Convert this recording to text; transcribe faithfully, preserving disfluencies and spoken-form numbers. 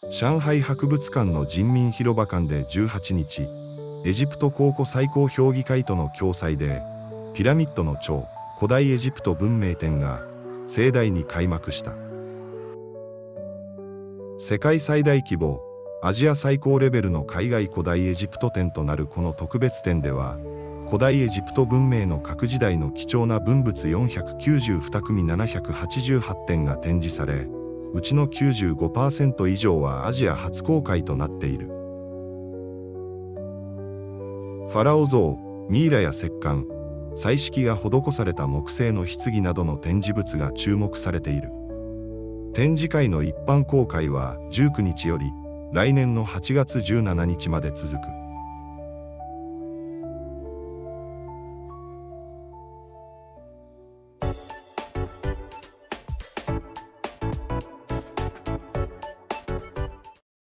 上海博物館の人民広場館でじゅうはちにち、エジプト考古最高評議会との共催で、ピラミッドの長、古代エジプト文明展が盛大に開幕した。世界最大規模、アジア最高レベルの海外古代エジプト展となるこの特別展では、古代エジプト文明の各時代の貴重な文物よんひゃくきゅうじゅうに組ななひゃくはちじゅうはちてんが展示され、うちの きゅうじゅうごパーセント 以上はアジア初公開となっている。ファラオ像、ミイラや石棺、彩色が施された木製の棺などの展示物が注目されている。展示会の一般公開はじゅうくにちより来年のはちがつじゅうしちにちまで続く。